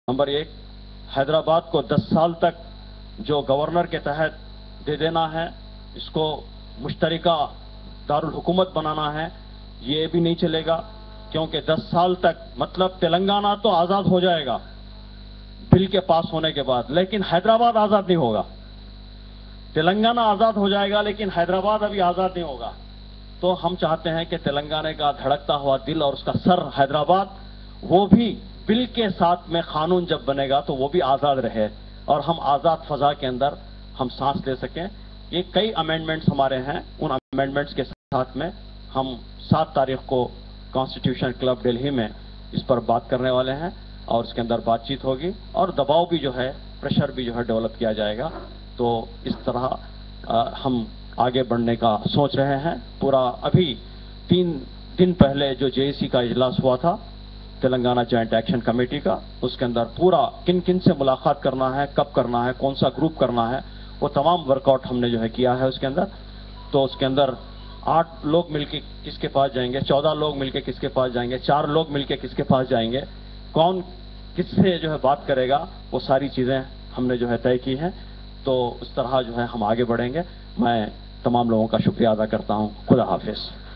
Number 1, Hyderabad को 10 साल तक जो गवर्नर के तहत दे देना है, इसको मुश्तरका दारुल हुकूमत बनाना है, ये भी नहीं चलेगा, क्योंकि 10 साल तक मतलब तेलंगाना तो आज़ाद हो जाएगा बिल के पास होने के बाद, लेकिन हैदराबाद आज़ाद नहीं होगा। तेलंगाना आज़ाद हो जाएगा लेकिन हैदराबाद अभी आज़ाद नहीं होगा। तो हम चाहते हैं कि तेलंगाना का धड़कता हुआ दिल और उसका सर हैदराबाद, वो भी बिल के साथ में कानून जब बनेगा तो वो भी आज़ाद रहे और हम आज़ाद फजा के अंदर हम सांस ले सकें। ये कई अमेंडमेंट्स हमारे हैं, उन अमेंडमेंट्स के साथ में हम 7 तारीख को कॉन्स्टिट्यूशन क्लब दिल्ली में इस पर बात करने वाले हैं और उसके अंदर बातचीत होगी और दबाव भी जो है, प्रेशर भी जो है डेवलप किया जाएगा। तो इस तरह हम आगे बढ़ने का सोच रहे हैं। पूरा अभी 3 दिन पहले जो जेएसी का इजलास हुआ था तेलंगाना जॉइंट एक्शन कमेटी का, उसके अंदर पूरा किन किन से मुलाकात करना है, कब करना है, कौन सा ग्रुप करना है, वो तमाम वर्कआउट हमने जो है किया है उसके अंदर। तो उसके अंदर 8 लोग मिलके किसके पास जाएंगे, 14 लोग मिलके किसके पास जाएंगे, 4 लोग मिलके किसके पास जाएंगे, कौन किससे जो है बात करेगा, वो सारी चीजें हमने जो है तय की हैं। तो उस तरह जो है हम आगे बढ़ेंगे। मैं तमाम लोगों का शुक्रिया अदा करता हूं। खुदा हाफिज।